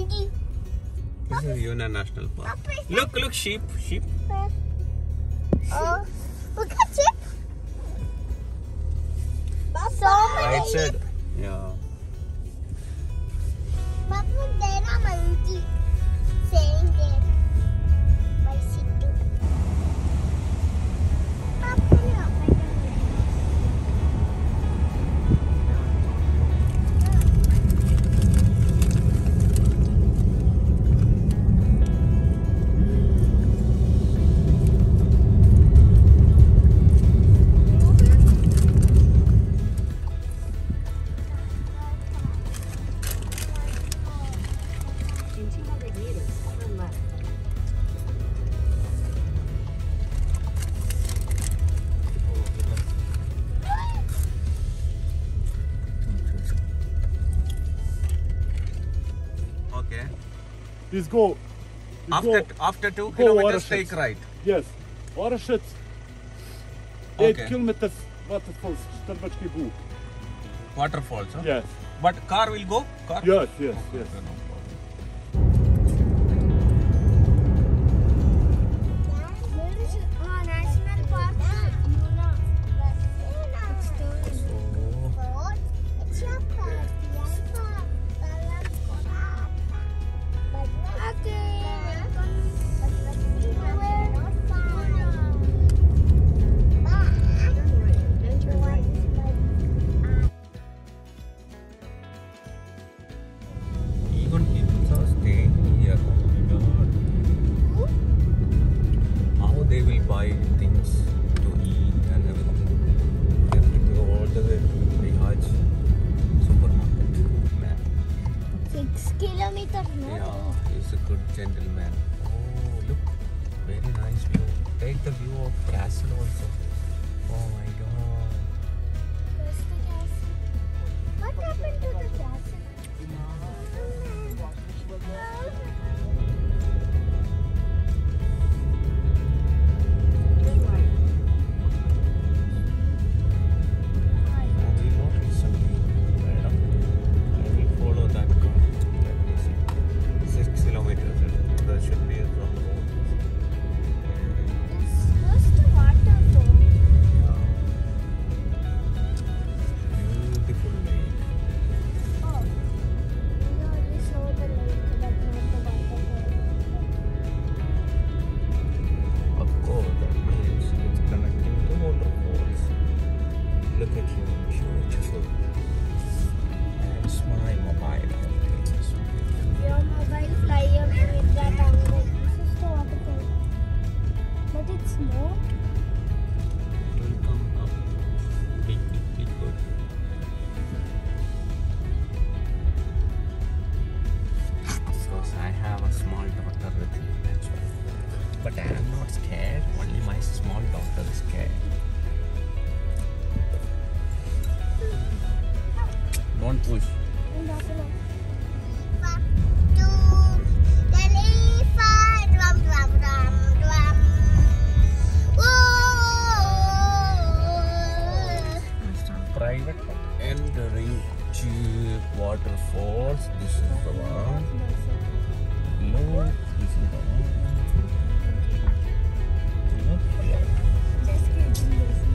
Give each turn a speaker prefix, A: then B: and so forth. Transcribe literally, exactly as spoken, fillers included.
A: This is Yuna National Park. Look, look, sheep, sheep.
B: Oh, look at sheep. So many.
A: Right side. Yeah.
B: But there are monkey saying there by sitting. Papa, no, I don't
A: Okay.
C: Please go. Please
A: After
C: go.
A: after two
C: go
A: kilometers,
C: Watersheds.
A: take right.
C: Yes. Watersheds. Eight
A: Okay.
C: kilometers waterfalls. Starbachki Boo.
A: Waterfalls. Huh?
C: Yes.
A: But car will go. Car.
C: Yes, yes, yes.
A: Okay, no problem.
B: National Park. It's your park.
A: Even people are staying here. Oh my God. How they will buy things to eat and everything. They have to go all the way to Bihaj supermarket. Man.
B: Six kilometers, no?
A: Yeah, he's a good gentleman. Oh, look. Very nice view. Take the view of castle also. Oh my God.
B: Where's the castle? What happened to the castle?
A: Oh, we not recently. Right up. I will follow that car. Let me see. Six kilometers. There should be a wrong road.
B: Where's the water though?
A: Yeah. Beautiful lake.
B: Oh, we already saw the lake, but not the waterfall.
A: Of course, that means it's connecting to waterfalls. Look at you, beautiful. And it's my mobile. It's so beautiful.
B: Your mobile fly away with that angle. This is the waterfall. But it's not.
A: It will come up. Big, big, big good. Because I have a small daughter with me, that's why. But I am not scared. Only my small daughter is scared. Don't push.
B: And buffalo. One, two, the elephant. Drum, drum, drum, drum. Whoa.
A: Private entering to waterfalls. This is the one. Look, this is the one. Look here.
B: Just kidding.